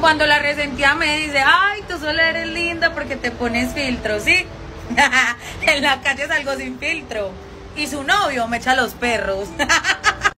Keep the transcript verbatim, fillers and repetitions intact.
cuando la resentía me dice, ay, tú solo eres linda porque te pones filtro, ¿sí? En la calle salgo sin filtro. Y su novio me echa los perros.